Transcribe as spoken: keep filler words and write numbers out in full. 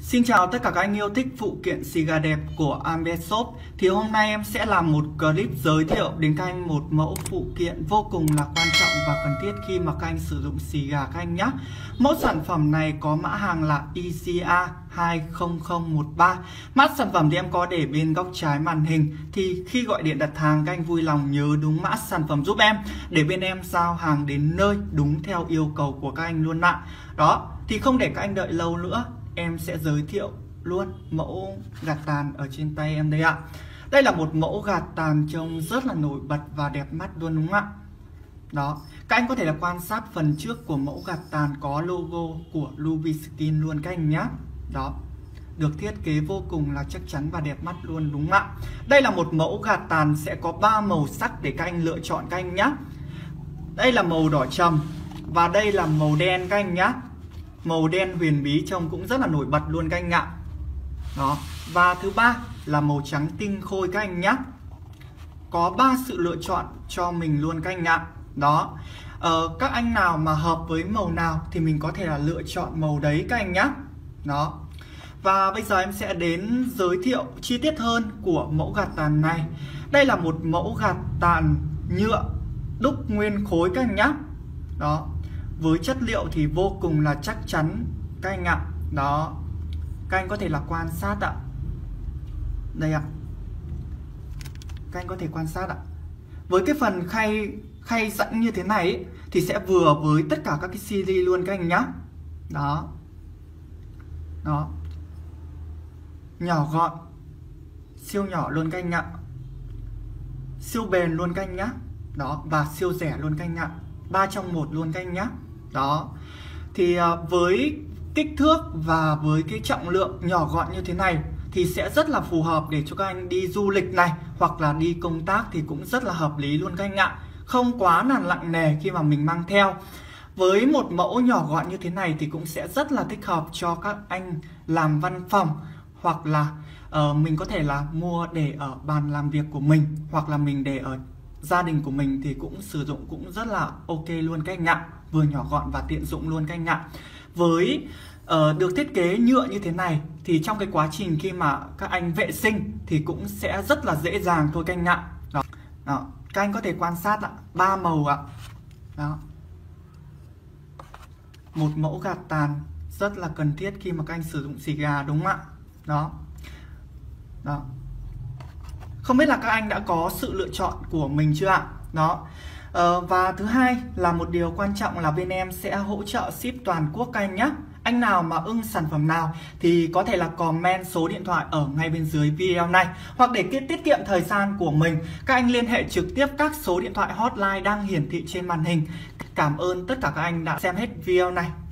Xin chào tất cả các anh yêu thích phụ kiện xì gà đẹp của Ambet Shop. Thì hôm nay em sẽ làm một clip giới thiệu đến các anh một mẫu phụ kiện vô cùng là quan trọng và cần thiết khi mà các anh sử dụng xì gà các anh nhé. Mẫu sản phẩm này có mã hàng là E C A hai không không một ba. Mã sản phẩm thì em có để bên góc trái màn hình. Thì khi gọi điện đặt hàng các anh vui lòng nhớ đúng mã sản phẩm giúp em để bên em giao hàng đến nơi đúng theo yêu cầu của các anh luôn ạ. Đó, thì không để các anh đợi lâu nữa, em sẽ giới thiệu luôn mẫu gạt tàn ở trên tay em đây ạ. Đây là một mẫu gạt tàn trông rất là nổi bật và đẹp mắt luôn đúng không ạ? Đó, các anh có thể là quan sát phần trước của mẫu gạt tàn có logo của Lubiskin luôn các anh nhé. Đó, được thiết kế vô cùng là chắc chắn và đẹp mắt luôn đúng không ạ? Đây là một mẫu gạt tàn sẽ có ba màu sắc để các anh lựa chọn các anh nhé. Đây là màu đỏ trầm và đây là màu đen các anh nhé. Màu đen huyền bí trông cũng rất là nổi bật luôn các anh ạ. Đó, và thứ ba là màu trắng tinh khôi các anh nhé. Có ba sự lựa chọn cho mình luôn các anh ạ. Đó, ờ, các anh nào mà hợp với màu nào thì mình có thể là lựa chọn màu đấy các anh nhé. Đó, và bây giờ em sẽ đến giới thiệu chi tiết hơn của mẫu gạt tàn này. Đây là một mẫu gạt tàn nhựa đúc nguyên khối các anh nhé. Đó, với chất liệu thì vô cùng là chắc chắn các anh ạ. Đó, các anh có thể là quan sát ạ. Đây ạ, các anh có thể quan sát ạ. Với cái phần khay khay dẫn như thế này ấy, thì sẽ vừa với tất cả các cái series luôn các anh nhá. Đó, đó, nhỏ gọn, siêu nhỏ luôn các anh ạ, siêu bền luôn các anh nhá. Đó, và siêu rẻ luôn các anh ạ, ba trong một luôn các anh nhá. Đó, thì với kích thước và với cái trọng lượng nhỏ gọn như thế này thì sẽ rất là phù hợp để cho các anh đi du lịch này hoặc là đi công tác thì cũng rất là hợp lý luôn các anh ạ. Không quá là nặng nề khi mà mình mang theo. Với một mẫu nhỏ gọn như thế này thì cũng sẽ rất là thích hợp cho các anh làm văn phòng, hoặc là uh, mình có thể là mua để ở bàn làm việc của mình, hoặc là mình để ở gia đình của mình thì cũng sử dụng cũng rất là ok luôn các anh ạ. Vừa nhỏ gọn và tiện dụng luôn các anh ạ. Với uh, được thiết kế nhựa như thế này thì trong cái quá trình khi mà các anh vệ sinh thì cũng sẽ rất là dễ dàng thôi các anh ạ. Đó, đó, các anh có thể quan sát ạ, ba màu ạ. Đó, một mẫu gạt tàn rất là cần thiết khi mà các anh sử dụng xì gà đúng không ạ? Đó, đó. Không biết là các anh đã có sự lựa chọn của mình chưa ạ? Đó. Ờ, và thứ hai là một điều quan trọng là bên em sẽ hỗ trợ ship toàn quốc các anh nhé. Anh nào mà ưng sản phẩm nào thì có thể là comment số điện thoại ở ngay bên dưới video này. Hoặc để tiết kiệm thời gian của mình, các anh liên hệ trực tiếp các số điện thoại hotline đang hiển thị trên màn hình. Cảm ơn tất cả các anh đã xem hết video này.